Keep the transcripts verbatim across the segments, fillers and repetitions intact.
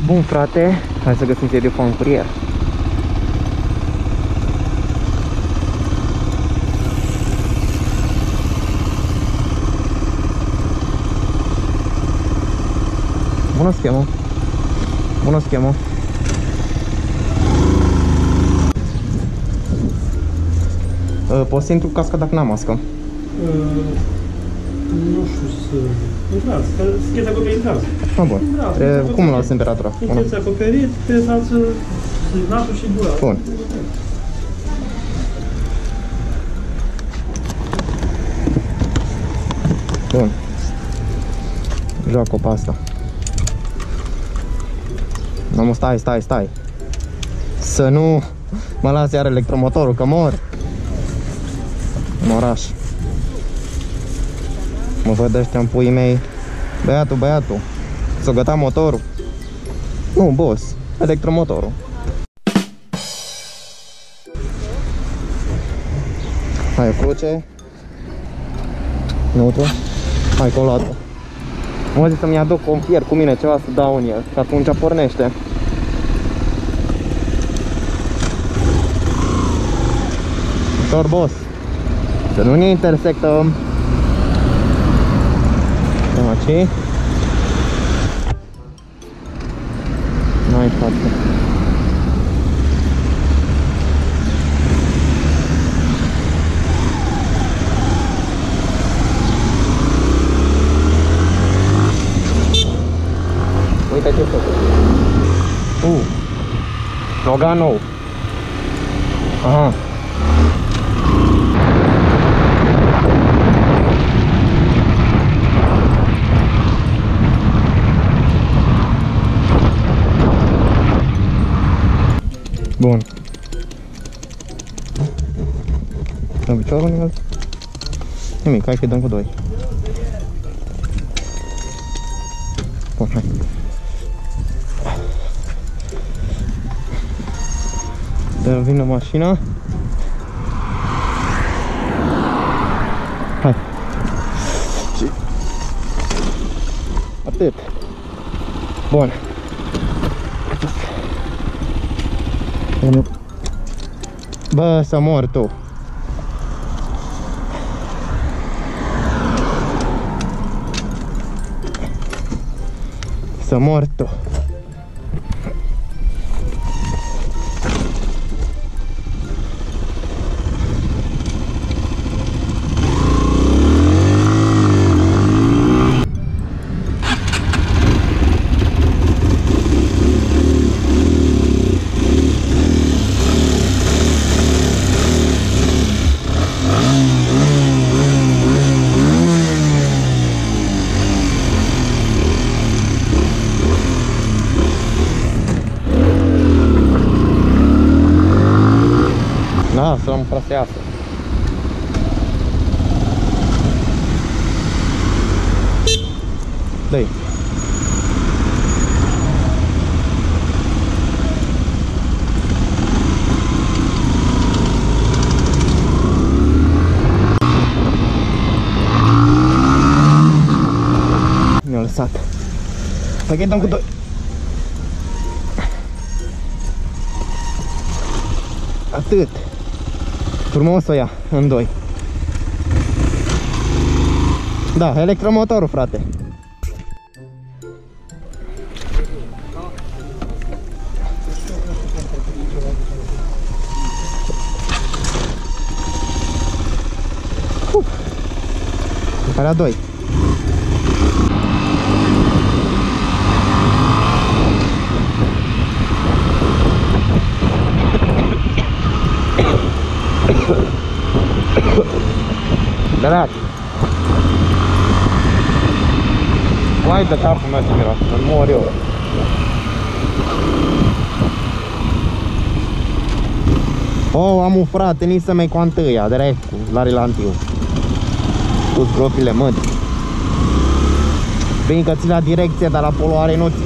Bun, frate, hai să găsim telefonul în curier. Bună schemă. Bună schemă. Uh, poți să intru cu casca dacă n-am mască? Uh, nu știu să... Intrați, sunteți acoperit în casă. Ah, bun. E, cum luați temperatura? Sunteți acoperit pe față, nasul și gura. Bun. Bun. Joacă-o pe asta. Nu, stai, stai, stai. Să nu mă las iar electromotorul, că mor. În oraș. Mă văd ăștia în puii mei. Băiatul, băiatul, s-o găta motorul. Nu, boss, electromotorul. Hai, o cruce. Neutru. Hai, colată. Mă zic să-mi aduc un fier cu mine, ceva să dau în el, că atunci pornește. Ușor, boss. Să nu ne intersectăm. Aici. N-ai față. Uite ce făcut. Uh. Logan nou. Aha. Bun. Dăm piciorul în el. Nimic, hai că dăm cu doi. Bun, hai. Dăm vină mașina. Hai. Atât. Bun. Bă, să mor tu. Să mor tu. Da, să-l împrăsească. Dă-i. Mi-a lăsat. Hai că-i dăm cu doi. Atât. Frumos o ia, în doi. Da, electromotorul, frate. Uf. Pe la doi. Drac. Hai de capul meu ce miroase, să mor eu. Oh, am un frate, nici să mai cu întâia, drept, la relantiu. Cu gropile mătii. Bine că ți la direcție, dar la poluare nu ți.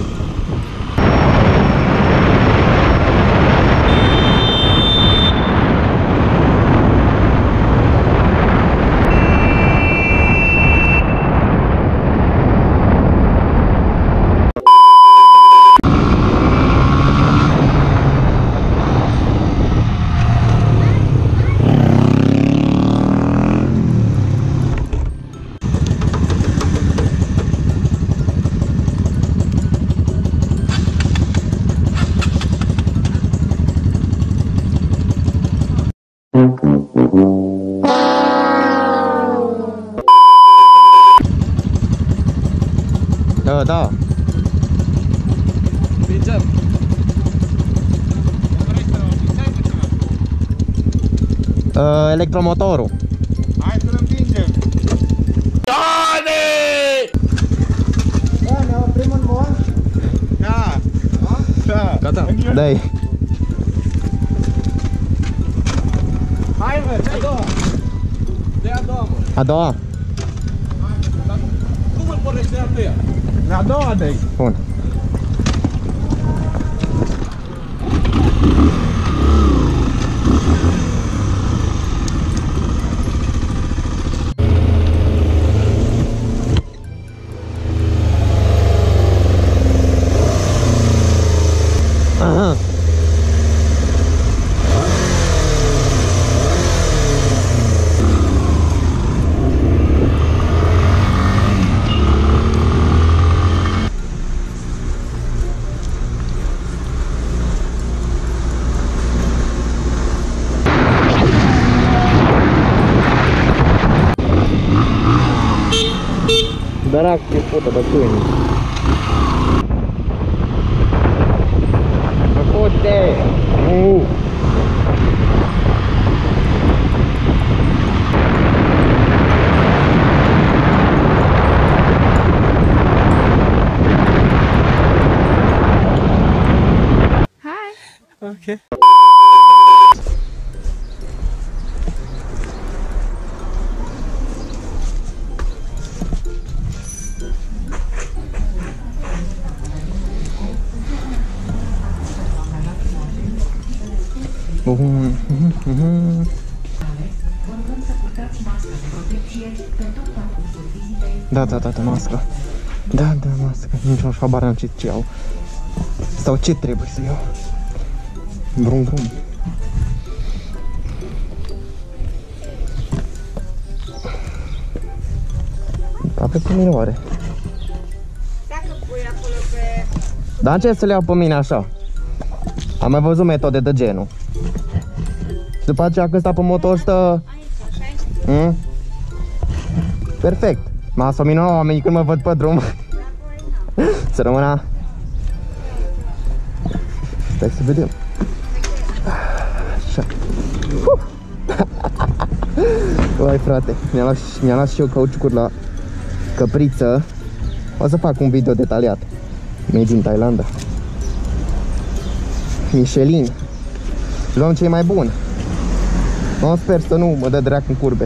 da. Împingem. Uh, electromotorul. Hai să-l împingem. Doamne! Da, ne oprim în bun? Da. Da. Gata. Dă-i. Hai mă, ce a doua? De a doua, mă. A doua? Cum îl pornește a treia? A doua, dă-i. Bun. Aha. Drac, ce pută de câini. Făcute! Uh! Hi. Ok. Bun. Da, da, da, da, mască. Da, da, mască. Nici nu știu, habar n-am ce, ce iau. Sau ce trebuie să iau. Vrum, vrum. Ca pe mine oare? Dacă pui acolo pe... Dar ce să le iau pe mine așa? Am mai văzut metode de genul. Și după aceea când sta pe motor stă... Aici, așa este. Mm? Perfect. M-a minunat oamenii când mă văd pe drum. Să rămână. Stai să vedem. Așa. Uh. Uai frate, mi-am luat, mi-am luat și eu cauciucuri la căpriță. O să fac un video detaliat. Made in Thailanda. Michelin. Luăm cei mai buni. Mă sper să nu mă dă drac în curbe.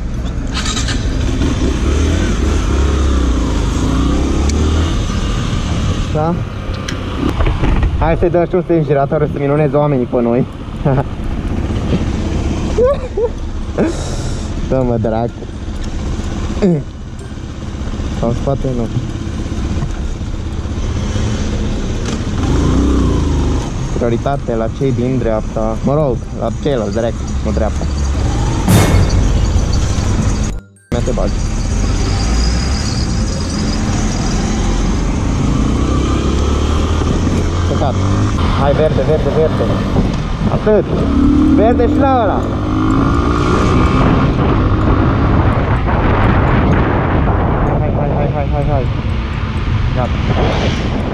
Da? Hai să-i dăm și un sens girator să minuneze oamenii pe noi. Dă mă dracu. Sau în spate nu. Prioritate la cei din dreapta. Mă rog, la ceilalți direct, nu dreapta. Mea te bagi. Căcat. Hai verde, verde, verde. Atât. Verde și la ăla. Hai, hai, hai, hai, hai, hai. Gata.